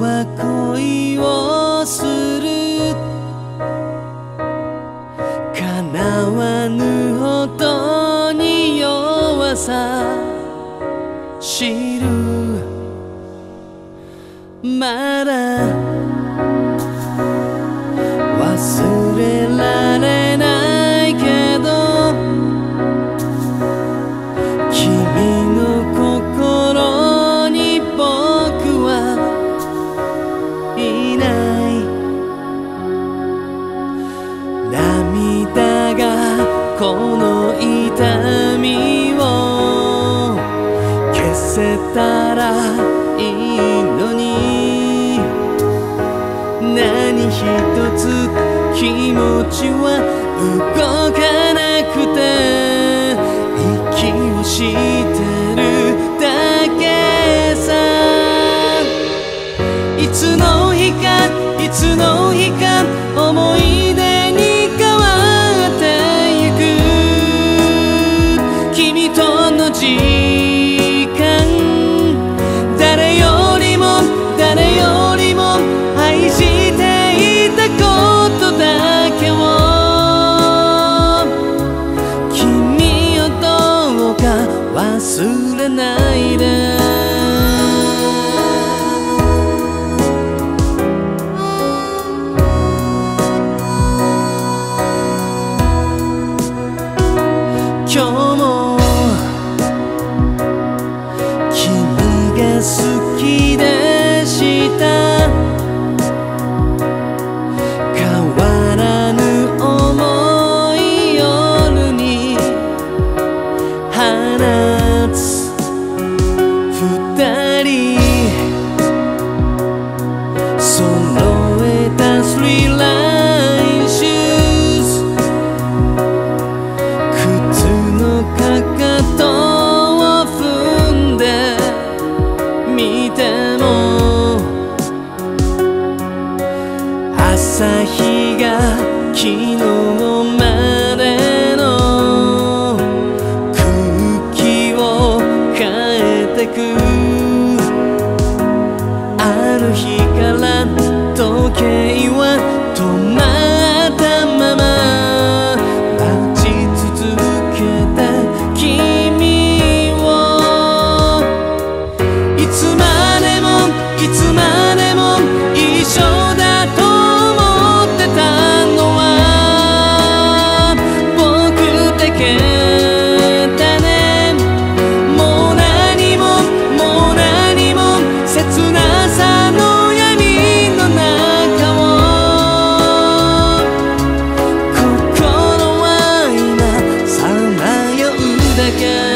は恋をする叶わぬほどに弱さ知るまだ忘れられないけど君の心に僕はいない涙がこの痛みを消せたらいいのに何一つ気持ちは動かなくて息をしてるだけさいつの日かいつの日か思い出に変わってゆく君との時間誰よりも誰よりも愛していたことだけを君をどうか忘れないで今日も君が好きでした変わらぬ想い夜に放つ二人揃えたスリーラインシューズ靴のかかとを踏んでみても朝日が昨日までの空気を変えてくあの日から時計は止まったまま待ち続けた君をいつまでもいつまでも一緒だと思ってたのは僕だけだねもう何ももう何も切なさの闇の中を心は今さまようだけ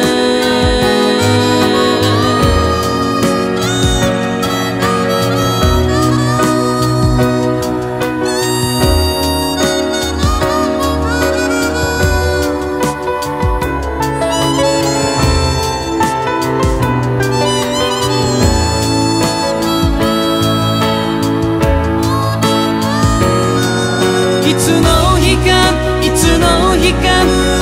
いつの日かいつの日か